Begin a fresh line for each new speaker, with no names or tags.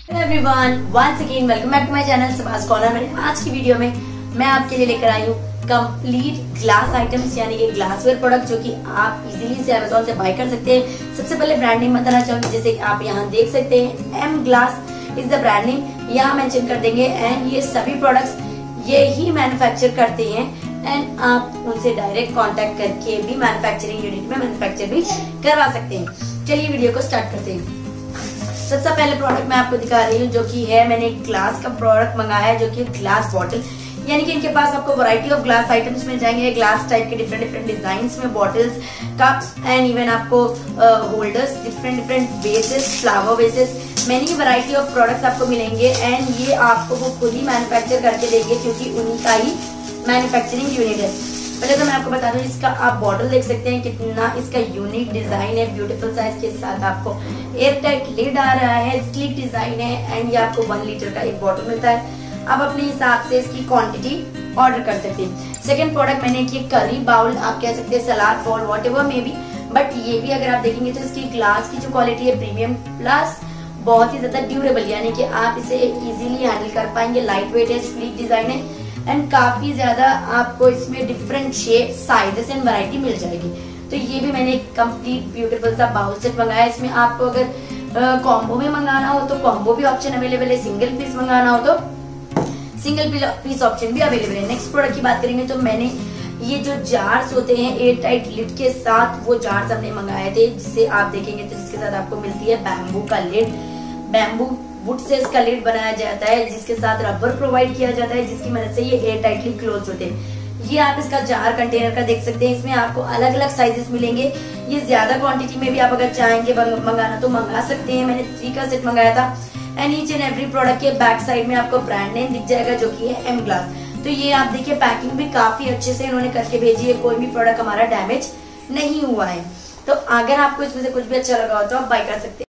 Everyone, once again welcome back to my channel Subhash corner में। आज की वीडियो में मैं आपके लिए लेकर आई हूँ कंप्लीट ग्लास आइटम्स यानी कि ग्लासवेयर प्रोडक्ट जो कि आप इजीली से अमेज़न से बाय कर सकते हैं। सबसे पहले ब्रांड नेम बताना चाहूंगी, जैसे कि आप यहाँ देख सकते हैं M glass is the brand name, यहाँ मेंशन कर देंगे। एंड ये सभी प्रोडक्ट्स ये ही मैन्युफैक्चर करते हैं एंड आप उनसे डायरेक्ट कांटेक्ट करके भी मैन्युफैक्चरिंग यूनिट में मैन्युफैक्चर भी करवा सकते हैं। चलिए वीडियो को स्टार्ट करते हैं। सबसे पहले प्रोडक्ट मैं आपको दिखा रही हूँ जो कि है, मैंने एक ग्लास का प्रोडक्ट मंगाया है जो कि ग्लास बॉटल, यानी कि इनके पास आपको वैरायटी ऑफ ग्लास आइटम्स मिल जाएंगे। ग्लास टाइप के डिफरेंट डिजाइन में बॉटल्स, कप्स एंड इवन आपको holders, different vases, flower vases, many variety of products आपको मिलेंगे। एंड ये आपको वो खुद ही मैन्युफैक्चर करके देंगे क्योंकि उन्हीं का ही मैन्युफैक्चरिंग यूनिट है। पहले तो मैं आपको बता दूं, इसका आप बॉटल देख सकते हैं कितना इसका यूनिक डिजाइन है। ब्यूटीफुल साइज के साथ आपको एयर टाइट लिड आ रहा है, स्लीक डिजाइन है एंड ये आपको 1 लीटर का एक बॉटल मिलता है। आप अपने हिसाब से इसकी क्वांटिटी ऑर्डर कर सकते हैं। सेकंड प्रोडक्ट मैंने की करी बाउल, आप कह सकते हैं salad bowl, whatever may be, but ये भी अगर आप देखेंगे तो इसकी ग्लास की जो क्वालिटी है प्रीमियम प्लस बहुत ही ज्यादा ड्यूरेबल, यानी कि आप इसे इजीली हैंडल कर पाएंगे। लाइट वेट है, स्लीक डिजाइन है एंड काफी ज्यादा आपको इसमें different shape, sizes and variety मिल जाएगी। तो ये भी मैंने एक कंप्लीट ब्यूटीफुल सा बाउल सेट मंगाया। इसमें आपको अगर कॉम्बो में मंगाना हो तो कॉम्बो भी ऑप्शन अवेलेबल है, सिंगल पीस मंगाना हो तो सिंगल पीस ऑप्शन भी अवेलेबल है। नेक्स्ट प्रोडक्ट की बात करेंगे तो मैंने ये जो जार्स होते हैं एयर टाइट लिड के साथ, वो जार्स हमने मंगाए थे, जिसे आप देखेंगे तो जिसके साथ आपको मिलती है बैम्बू का लिड। बैम्बू वुड से इसका लिड बनाया जाता है जिसके साथ रबर प्रोवाइड किया जाता है, जिसकी मदद से ये एयर टाइटली क्लोज होते हैं। ये आप इसका जार कंटेनर का देख सकते हैं। इसमें आपको अलग अलग साइजेस मिलेंगे। ये ज्यादा क्वांटिटी में भी आप अगर चाहेंगे मंगाना तो मंगा सकते हैं। मैंने 3 का सेट मंगाया था and each and every product के बैक साइड में आपको ब्रांड नेम दिख जाएगा जो कि है एम ग्लास। तो ये आप देखिए पैकिंग भी काफी अच्छे से इन्होंने करके भेजी है, कोई भी प्रोडक्ट हमारा डैमेज नहीं हुआ है। तो अगर आपको इसमें से कुछ भी अच्छा लगा हो तो आप बाय कर सकते हैं।